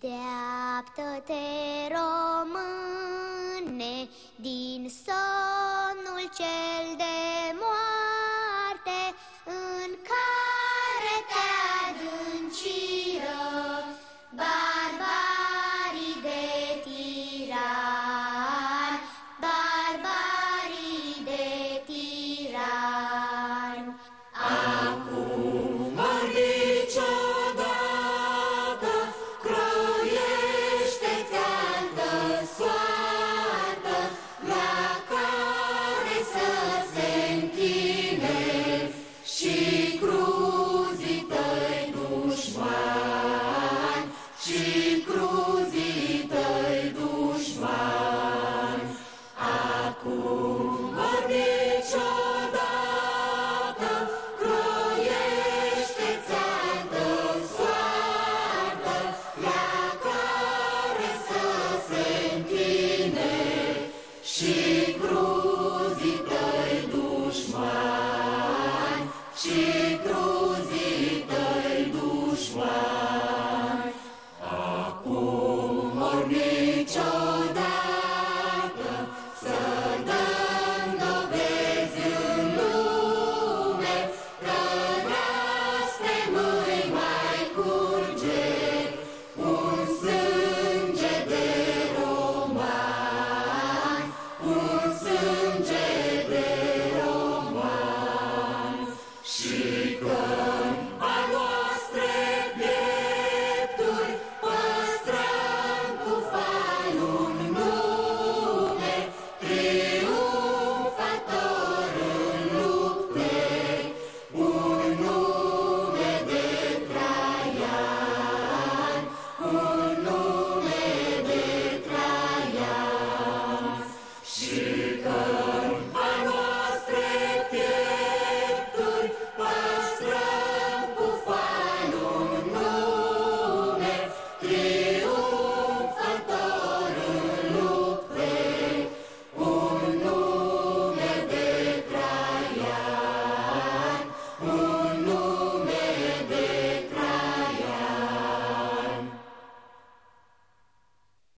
Deșteaptă-te, române, din somnul cel de moarte, în care te adânciră barbarii de tirani, barbarii de tirani. Acum niciodată croiește-ți altă soartă, la care să se închine și cruzii tăi dușmani, și cruzii tăi dușmani. Acum niciodată croiește-ți altă soartă, la care să se închine și cruzii tăi dușmani, și cruzii tăi dușmani. Acum ori niciodată să dăm dovezi în lume că de-astea nu-i mai curge un sânge de romani, un sânge de romani. Și